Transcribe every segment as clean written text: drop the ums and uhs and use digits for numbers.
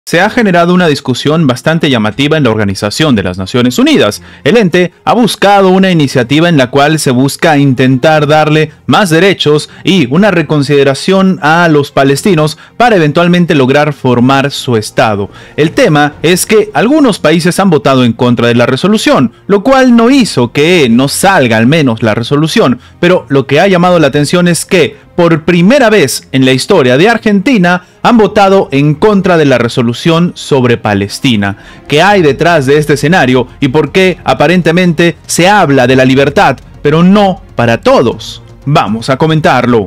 Se ha generado una discusión bastante llamativa en la Organización de las Naciones Unidas. El ente ha buscado una iniciativa en la cual se busca intentar darle más derechos y una reconsideración a los palestinos para eventualmente lograr formar su Estado. El tema es que algunos países han votado en contra de la resolución, lo cual no hizo que no salga al menos la resolución, pero lo que ha llamado la atención es que por primera vez en la historia de Argentina han votado en contra de la resolución sobre Palestina. ¿Qué hay detrás de este escenario y por qué aparentemente se habla de la libertad, pero no para todos? Vamos a comentarlo.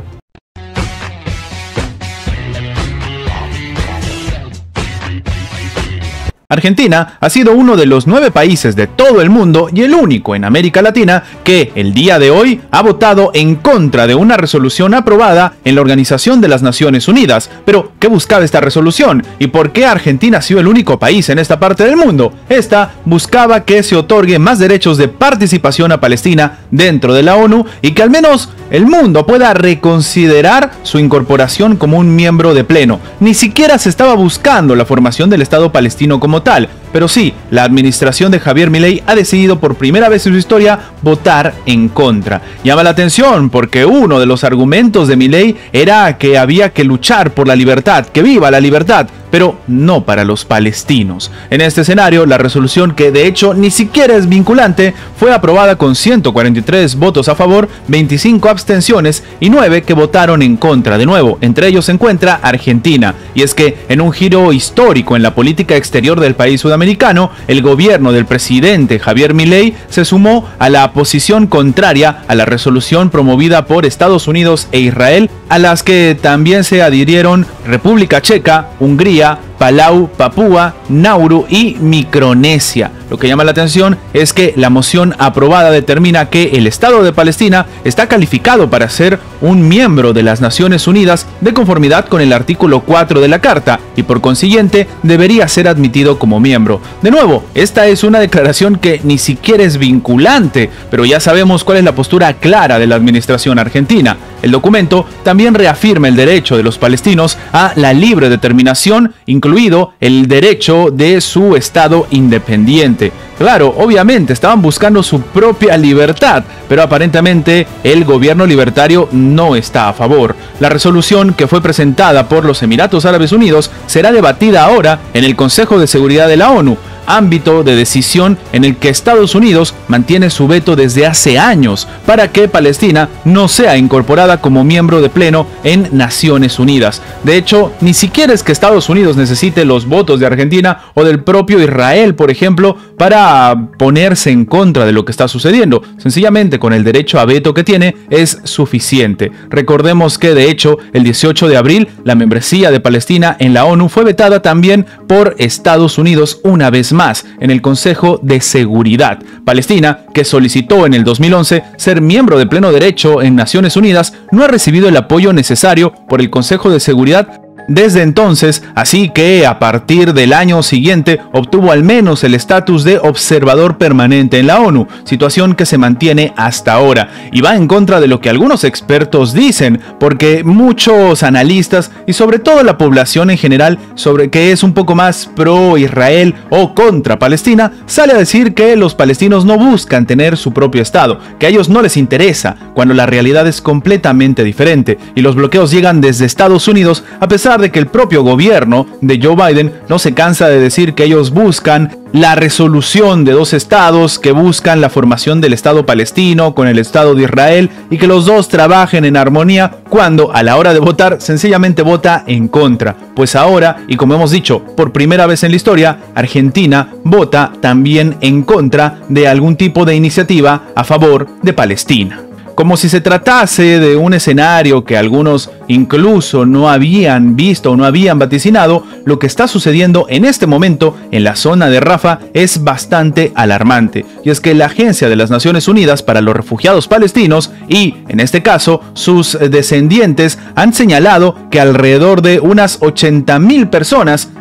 Argentina ha sido uno de los 9 países de todo el mundo y el único en América Latina que el día de hoy ha votado en contra de una resolución aprobada en la Organización de las Naciones Unidas. Pero, ¿qué buscaba esta resolución? ¿Y por qué Argentina ha sido el único país en esta parte del mundo? Esta buscaba que se otorgue más derechos de participación a Palestina dentro de la ONU y que al menos el mundo pueda reconsiderar su incorporación como un miembro de pleno. Ni siquiera se estaba buscando la formación del Estado palestino como tal, pero sí, la administración de Javier Milei ha decidido por primera vez en su historia votar en contra. Llama la atención porque uno de los argumentos de Milei era que había que luchar por la libertad, que viva la libertad, pero no para los palestinos. En este escenario, la resolución, que de hecho ni siquiera es vinculante, fue aprobada con 143 votos a favor, 25 abstenciones y 9 que votaron en contra. De nuevo, entre ellos se encuentra Argentina. Y es que en un giro histórico en la política exterior del país sudamericano, el gobierno del presidente Javier Milei se sumó a la posición contraria a la resolución promovida por Estados Unidos e Israel, a las que también se adhirieron República Checa, Hungría, Palau, Papúa, Nauru y Micronesia. Lo que llama la atención es que la moción aprobada determina que el Estado de Palestina está calificado para ser un miembro de las Naciones Unidas de conformidad con el artículo 4 de la Carta y por consiguiente debería ser admitido como miembro. De nuevo, esta es una declaración que ni siquiera es vinculante, pero ya sabemos cuál es la postura clara de la administración argentina. El documento también reafirma el derecho de los palestinos a la libre determinación, incluido el derecho de su Estado independiente. Claro, obviamente estaban buscando su propia libertad, pero aparentemente el gobierno libertario no está a favor. La resolución, que fue presentada por los Emiratos Árabes Unidos, será debatida ahora en el Consejo de Seguridad de la ONU, ámbito de decisión en el que Estados Unidos mantiene su veto desde hace años para que Palestina no sea incorporada como miembro de pleno en Naciones Unidas. De hecho, ni siquiera es que Estados Unidos necesite los votos de Argentina o del propio Israel, por ejemplo, para ponerse en contra de lo que está sucediendo. Sencillamente, con el derecho a veto que tiene, es suficiente. Recordemos que, de hecho, el 18 de abril, la membresía de Palestina en la ONU fue vetada también por Estados Unidos una vez más en el Consejo de Seguridad. Palestina, que solicitó en el 2011 ser miembro de pleno derecho en Naciones Unidas, no ha recibido el apoyo necesario por el Consejo de Seguridad desde entonces, así que a partir del año siguiente obtuvo al menos el estatus de observador permanente en la ONU, situación que se mantiene hasta ahora y va en contra de lo que algunos expertos dicen, porque muchos analistas y sobre todo la población en general, sobre que es un poco más pro Israel o contra Palestina, sale a decir que los palestinos no buscan tener su propio estado, que a ellos no les interesa, cuando la realidad es completamente diferente y los bloqueos llegan desde Estados Unidos, a pesar de que el propio gobierno de Joe Biden no se cansa de decir que ellos buscan la resolución de 2 estados, que buscan la formación del Estado palestino con el Estado de Israel y que los dos trabajen en armonía, cuando a la hora de votar sencillamente vota en contra. Pues ahora, y como hemos dicho, por primera vez en la historia, Argentina vota también en contra de algún tipo de iniciativa a favor de Palestina. Como si se tratase de un escenario que algunos incluso no habían visto o no habían vaticinado, lo que está sucediendo en este momento en la zona de Rafah es bastante alarmante. Y es que la Agencia de las Naciones Unidas para los Refugiados Palestinos y, en este caso, sus descendientes han señalado que alrededor de unas 80.000 personas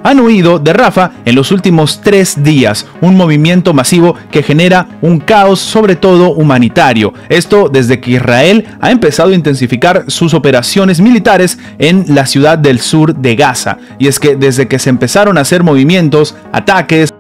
han huido de Rafah en los últimos 3 días, un movimiento masivo que genera un caos sobre todo humanitario. Esto desde que Israel ha empezado a intensificar sus operaciones militares en la ciudad del sur de Gaza. Y es que desde que se empezaron a hacer movimientos, ataques,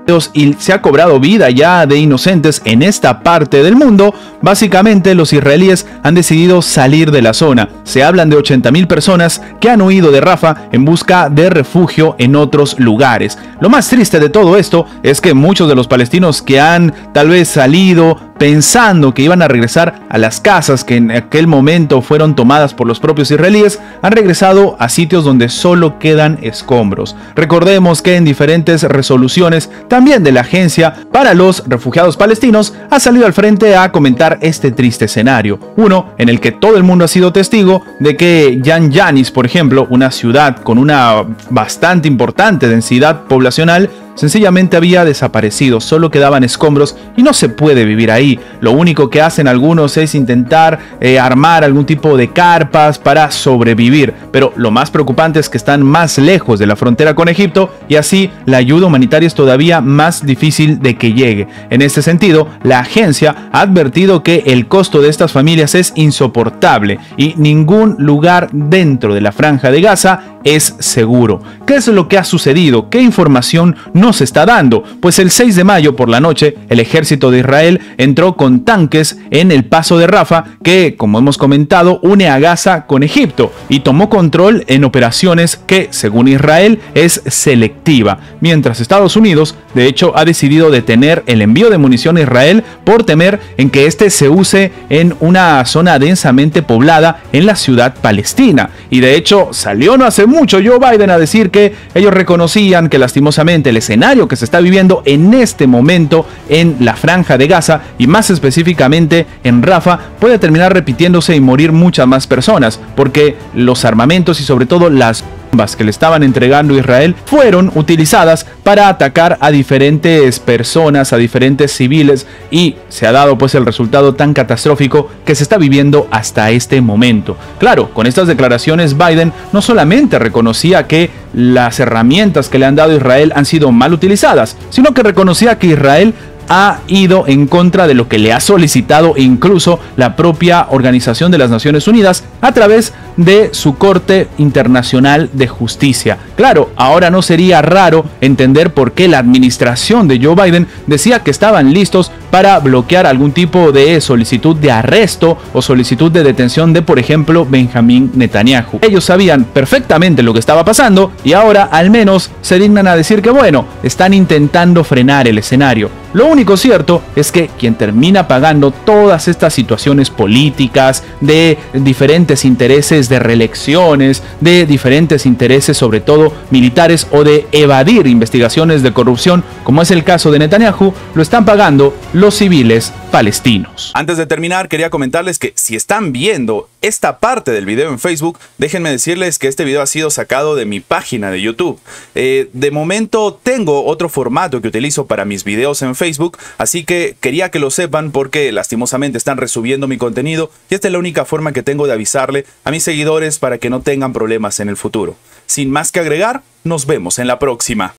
y se ha cobrado vida ya de inocentes en esta parte del mundo, básicamente los israelíes han decidido salir de la zona. Se hablan de 80.000 personas que han huido de Rafah en busca de refugio en otros lugares. Lo más triste de todo esto es que muchos de los palestinos que han tal vez salido pensando que iban a regresar a las casas que en aquel momento fueron tomadas por los propios israelíes, han regresado a sitios donde solo quedan escombros. Recordemos que en diferentes resoluciones también de la Agencia para los Refugiados Palestinos ha salido al frente a comentar este triste escenario. Uno en el que todo el mundo ha sido testigo de que Yan Yanis, por ejemplo, una ciudad con una bastante importante densidad poblacional, sencillamente había desaparecido, solo quedaban escombros y no se puede vivir ahí. Lo único que hacen algunos es intentar armar algún tipo de carpas para sobrevivir, pero lo más preocupante es que están más lejos de la frontera con Egipto y así la ayuda humanitaria es todavía más difícil de que llegue. En este sentido, la agencia ha advertido que el costo de estas familias es insoportable y ningún lugar dentro de la franja de Gaza es seguro. ¿Qué es lo que ha sucedido? ¿Qué información nos está dando? Pues el 6 de mayo por la noche, el ejército de Israel entró con tanques en el paso de Rafah, que, como hemos comentado, une a Gaza con Egipto, y tomó control en operaciones que, según Israel, es selectiva, mientras Estados Unidos, de hecho, ha decidido detener el envío de munición a Israel por temer en que este se use en una zona densamente poblada en la ciudad palestina. Y de hecho, salió no hace mucho Joe Biden a decir que ellos reconocían que lastimosamente el escenario que se está viviendo en este momento en la franja de Gaza y más específicamente en Rafah puede terminar repitiéndose y morir muchas más personas, porque los armamentos y sobre todo las bombas que le estaban entregando a Israel fueron utilizadas para atacar a diferentes personas, a diferentes civiles, y se ha dado pues el resultado tan catastrófico que se está viviendo hasta este momento. Claro, con estas declaraciones Biden no solamente reconocía que las herramientas que le han dado a Israel han sido mal utilizadas, sino que reconocía que Israel ha ido en contra de lo que le ha solicitado incluso la propia Organización de las Naciones Unidas a través de su Corte Internacional de Justicia. Claro, ahora no sería raro entender por qué la administración de Joe Biden decía que estaban listos para bloquear algún tipo de solicitud de arresto o solicitud de detención de, por ejemplo, Benjamín Netanyahu. Ellos sabían perfectamente lo que estaba pasando y ahora al menos se dignan a decir que bueno, están intentando frenar el escenario. Lo único cierto es que quien termina pagando todas estas situaciones políticas, de diferentes intereses de reelecciones, de diferentes intereses sobre todo militares o de evadir investigaciones de corrupción, como es el caso de Netanyahu, lo están pagando los civiles palestinos. Antes de terminar, quería comentarles que si están viendo esta parte del video en Facebook, déjenme decirles que este video ha sido sacado de mi página de YouTube. De momento tengo otro formato que utilizo para mis videos en Facebook, así que quería que lo sepan porque lastimosamente están resubiendo mi contenido y esta es la única forma que tengo de avisarle a mis seguidores para que no tengan problemas en el futuro. Sin más que agregar, nos vemos en la próxima.